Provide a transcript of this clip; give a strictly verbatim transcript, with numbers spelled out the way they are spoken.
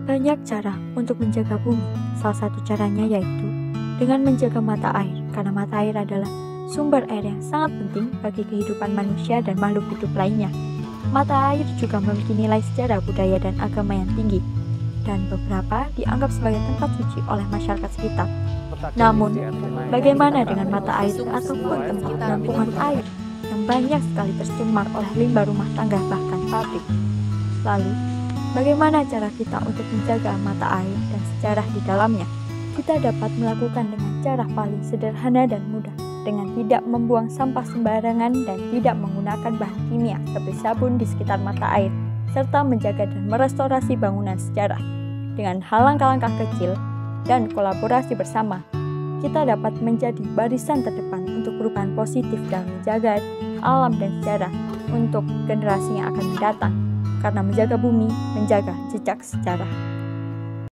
Banyak cara untuk menjaga bumi. Salah satu caranya yaitu dengan menjaga mata air, karena mata air adalah sumber air yang sangat penting bagi kehidupan manusia dan makhluk hidup lainnya. Mata air juga memiliki nilai sejarah, budaya, dan agama yang tinggi, dan beberapa dianggap sebagai tempat suci oleh masyarakat sekitar. Namun, bagaimana dengan mata air ataupun tempat penampungan air yang banyak sekali tercemar oleh limbah rumah tangga bahkan pabrik? Lalu, bagaimana cara kita untuk menjaga mata air dan sejarah di dalamnya? Kita dapat melakukan dengan cara paling sederhana dan mudah, dengan tidak membuang sampah sembarangan dan tidak menggunakan bahan kimia seperti sabun di sekitar mata air, serta menjaga dan merestorasi bangunan sejarah. Dengan hal langkah-langkah kecil dan kolaborasi bersama, kita dapat menjadi barisan terdepan untuk perubahan positif dalam menjaga alam dan sejarah untuk generasi yang akan datang. Karena menjaga bumi, menjaga jejak sejarah.